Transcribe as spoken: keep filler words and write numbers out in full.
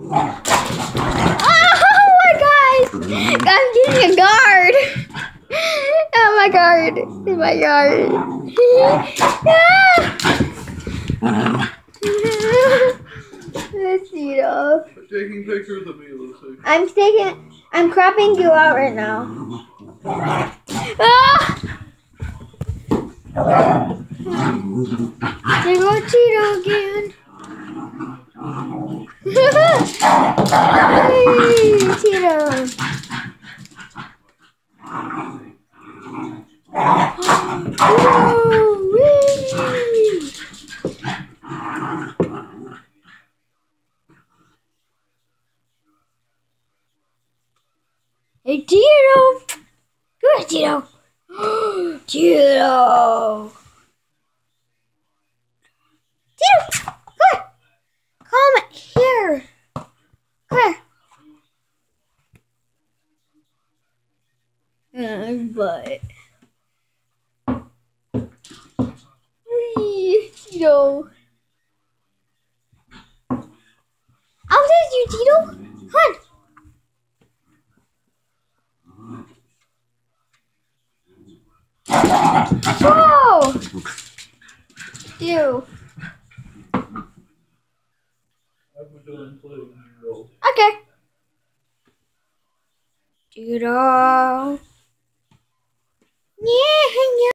Oh my god! I'm getting a guard. Oh my god! Oh my god! Let's see though. Taking pictures of me, Lucy. I'm taking. I'm cropping you out right now. Ah! There go Tito again. Hey, Tito. Oh, wee. Hey, Tito. Good, Tito. Tito. Tito, come. Come here. Come here. Uh, but. Wee, Tito. I'll take you, Tito. Come on. Whoa! Ew. Okay. Tito. Yeah, yeah.